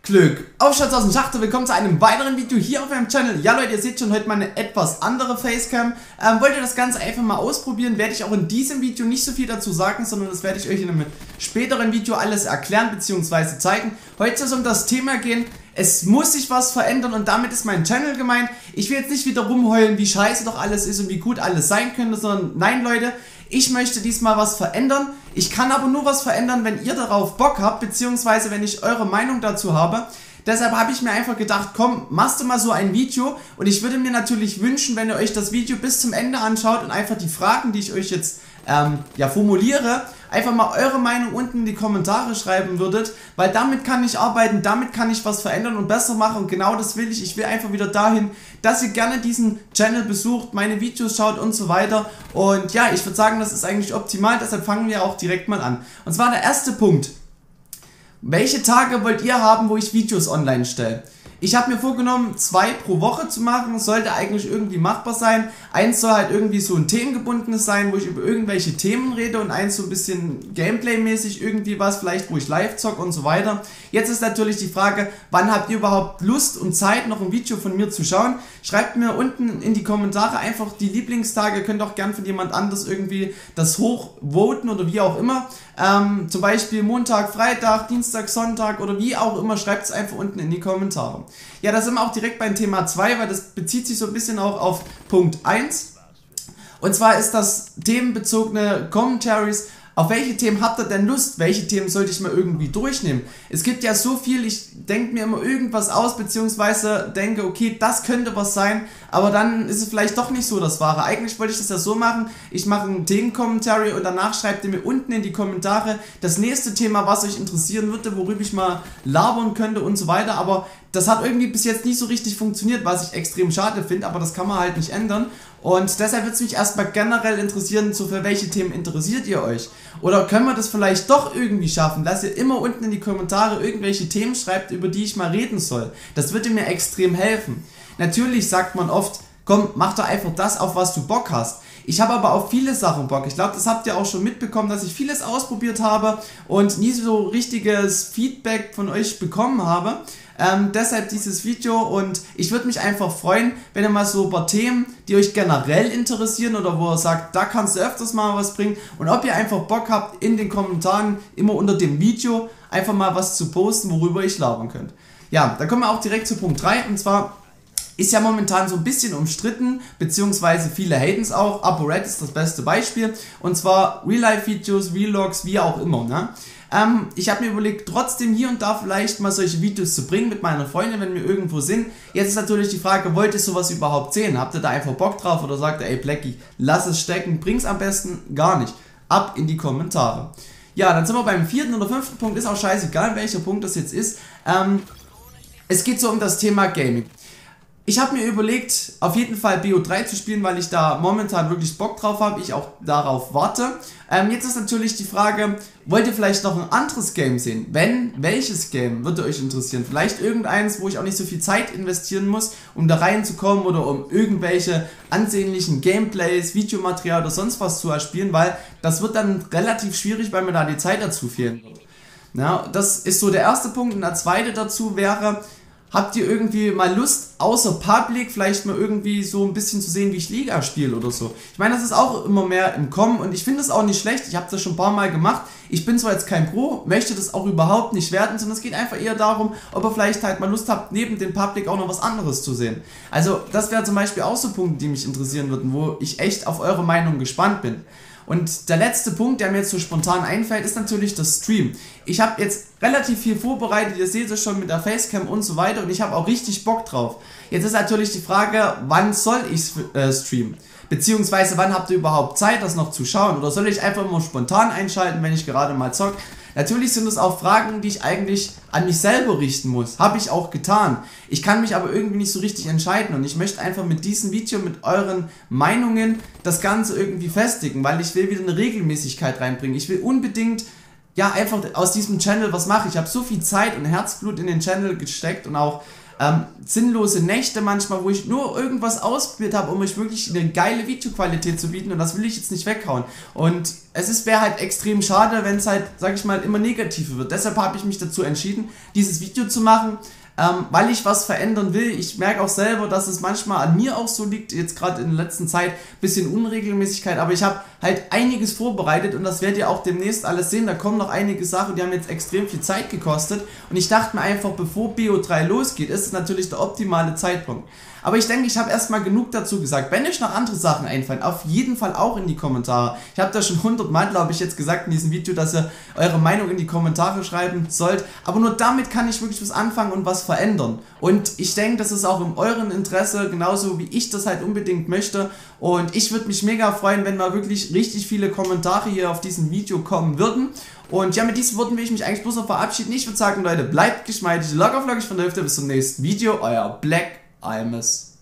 Glück auf, Schatz aus dem Schacht, willkommen zu einem weiteren Video hier auf meinem Channel. Ja Leute, ihr seht schon heute mal eine etwas andere Facecam. Wollt ihr das Ganze einfach mal ausprobieren, werde ich auch in diesem Video nicht so viel dazu sagen, sondern das werde ich euch in einem späteren Video alles erklären bzw. zeigen. Heute soll es um das Thema gehen, es muss sich was verändern und damit ist mein Channel gemeint. Ich will jetzt nicht wieder rumheulen, wie scheiße doch alles ist und wie gut alles sein könnte, sondern nein Leute, ich möchte diesmal was verändern. Ich kann aber nur was verändern, wenn ihr darauf Bock habt, beziehungsweise wenn ich eure Meinung dazu habe. Deshalb habe ich mir einfach gedacht, komm, machst du mal so ein Video und ich würde mir natürlich wünschen, wenn ihr euch das Video bis zum Ende anschaut und einfach die Fragen, die ich euch jetzt formuliere, einfach mal eure Meinung unten in die Kommentare schreiben würdet, weil damit kann ich arbeiten, damit kann ich was verändern und besser machen und genau das will ich. Ich will einfach wieder dahin, dass ihr gerne diesen Channel besucht, meine Videos schaut und so weiter und ja, ich würde sagen, das ist eigentlich optimal, deshalb fangen wir auch direkt mal an. Und zwar der erste Punkt. Welche Tage wollt ihr haben, wo ich Videos online stelle? Ich habe mir vorgenommen, 2 pro Woche zu machen, sollte eigentlich irgendwie machbar sein. Eins soll halt irgendwie so ein themengebundenes sein, wo ich über irgendwelche Themen rede und eins so ein bisschen Gameplay-mäßig irgendwie was, vielleicht wo ich live zocke und so weiter. Jetzt ist natürlich die Frage, wann habt ihr überhaupt Lust und Zeit, noch ein Video von mir zu schauen? Schreibt mir unten in die Kommentare einfach die Lieblingstage, ihr könnt auch gern von jemand anders irgendwie das hochvoten oder wie auch immer. Zum Beispiel Montag, Freitag, Dienstag, Sonntag oder wie auch immer, schreibt es einfach unten in die Kommentare. Ja, da sind wir auch direkt beim Thema 2, weil das bezieht sich so ein bisschen auch auf Punkt 1. Und zwar ist das themenbezogene Commentaries. Auf welche Themen habt ihr denn Lust? Welche Themen sollte ich mal irgendwie durchnehmen? Es gibt ja so viel, ich denke mir immer irgendwas aus, beziehungsweise denke, okay, das könnte was sein, aber dann ist es vielleicht doch nicht so das Wahre. Eigentlich wollte ich das ja so machen, ich mache einen Themen-Commentary und danach schreibt ihr mir unten in die Kommentare das nächste Thema, was euch interessieren würde, worüber ich mal labern könnte und so weiter, aber das hat irgendwie bis jetzt nicht so richtig funktioniert, was ich extrem schade finde, aber das kann man halt nicht ändern. Und deshalb würde es mich erstmal generell interessieren, so für welche Themen interessiert ihr euch? Oder können wir das vielleicht doch irgendwie schaffen, dass ihr immer unten in die Kommentare irgendwelche Themen schreibt, über die ich mal reden soll. Das würde mir extrem helfen. Natürlich sagt man oft, komm, mach doch einfach das, auf was du Bock hast. Ich habe aber auf viele Sachen Bock. Ich glaube, das habt ihr auch schon mitbekommen, dass ich vieles ausprobiert habe und nie so richtiges Feedback von euch bekommen habe. Deshalb dieses Video und ich würde mich einfach freuen, wenn ihr mal so ein paar Themen, die euch generell interessieren oder wo ihr sagt, da kannst du öfters mal was bringen und ob ihr einfach Bock habt, in den Kommentaren immer unter dem Video einfach mal was zu posten, worüber ich labern könnt. Ja, dann kommen wir auch direkt zu Punkt 3 und zwar ist ja momentan so ein bisschen umstritten, beziehungsweise viele haten es auch. ApoRed ist das beste Beispiel. Und zwar Real-Life-Videos, Vlogs, wie auch immer. Ne? Ich habe mir überlegt, trotzdem hier und da vielleicht mal solche Videos zu bringen mit meiner Freundin, wenn wir irgendwo sind. Jetzt ist natürlich die Frage, wollt ihr sowas überhaupt sehen? Habt ihr da einfach Bock drauf oder sagt ihr, ey Blackie, lass es stecken, bring's am besten gar nicht. Ab in die Kommentare. Ja, dann sind wir beim 4. oder 5. Punkt, ist auch scheißegal, welcher Punkt das jetzt ist. Es geht so um das Thema Gaming. Ich habe mir überlegt, auf jeden Fall BO3 zu spielen, weil ich da momentan wirklich Bock drauf habe, ich auch darauf warte. Jetzt ist natürlich die Frage, wollt ihr vielleicht noch ein anderes Game sehen? Wenn, welches Game würde euch interessieren? Vielleicht irgendeins, wo ich auch nicht so viel Zeit investieren muss, um da reinzukommen oder um irgendwelche ansehnlichen Gameplays, Videomaterial oder sonst was zu erspielen, weil das wird dann relativ schwierig, weil mir da die Zeit dazu fehlen wird. Ja, das ist so der erste Punkt und der zweite dazu wäre, habt ihr irgendwie mal Lust, außer Public, vielleicht mal irgendwie so ein bisschen zu sehen, wie ich Liga spiele oder so? Ich meine, das ist auch immer mehr im Kommen und ich finde das auch nicht schlecht. Ich habe das schon ein paar Mal gemacht. Ich bin zwar jetzt kein Pro, möchte das auch überhaupt nicht werden, sondern es geht einfach eher darum, ob ihr vielleicht halt mal Lust habt, neben dem Public auch noch was anderes zu sehen. Also das wäre zum Beispiel auch so Punkte, die mich interessieren würden, wo ich echt auf eure Meinung gespannt bin. Und der letzte Punkt, der mir jetzt so spontan einfällt, ist natürlich das Stream. Ich habe jetzt relativ viel vorbereitet, ihr seht es schon mit der Facecam und so weiter und ich habe auch richtig Bock drauf. Jetzt ist natürlich die Frage, wann soll ich streamen? Beziehungsweise wann habt ihr überhaupt Zeit, das noch zu schauen? Oder soll ich einfach immer spontan einschalten, wenn ich gerade mal zocke? Natürlich sind es auch Fragen, die ich eigentlich an mich selber richten muss. Habe ich auch getan. Ich kann mich aber irgendwie nicht so richtig entscheiden und ich möchte einfach mit diesem Video, mit euren Meinungen das Ganze irgendwie festigen, weil ich will wieder eine Regelmäßigkeit reinbringen. Ich will unbedingt, ja, einfach aus diesem Channel was machen. Ich habe so viel Zeit und Herzblut in den Channel gesteckt und auch sinnlose Nächte manchmal, wo ich nur irgendwas ausprobiert habe, um euch wirklich eine geile Videoqualität zu bieten, und das will ich jetzt nicht weghauen. Und wäre halt extrem schade, wenn es halt, sag ich mal, immer negativer wird. Deshalb habe ich mich dazu entschieden, dieses Video zu machen, weil ich was verändern will. Ich merke auch selber, dass es manchmal an mir auch so liegt, jetzt gerade in der letzten Zeit, bisschen Unregelmäßigkeit, aber ich habe halt einiges vorbereitet und das werdet ihr auch demnächst alles sehen. Da kommen noch einige Sachen, die haben jetzt extrem viel Zeit gekostet, und ich dachte mir einfach, bevor BO3 losgeht, ist es natürlich der optimale Zeitpunkt. Aber ich denke, ich habe erstmal genug dazu gesagt. Wenn euch noch andere Sachen einfallen, auf jeden Fall auch in die Kommentare. Ich habe da schon 100 Mal, glaube ich, jetzt gesagt in diesem Video, dass ihr eure Meinung in die Kommentare schreiben sollt. Aber nur damit kann ich wirklich was anfangen und was verändern. Und ich denke, das ist auch in eurem Interesse, genauso wie ich das halt unbedingt möchte. Und ich würde mich mega freuen, wenn mal wirklich richtig viele Kommentare hier auf diesem Video kommen würden. Und ja, mit diesen Worten will ich mich eigentlich bloß noch verabschieden. Ich würde sagen, Leute, bleibt geschmeidig, locker flockig von der Hüfte. Bis zum nächsten Video. Euer Black IMS.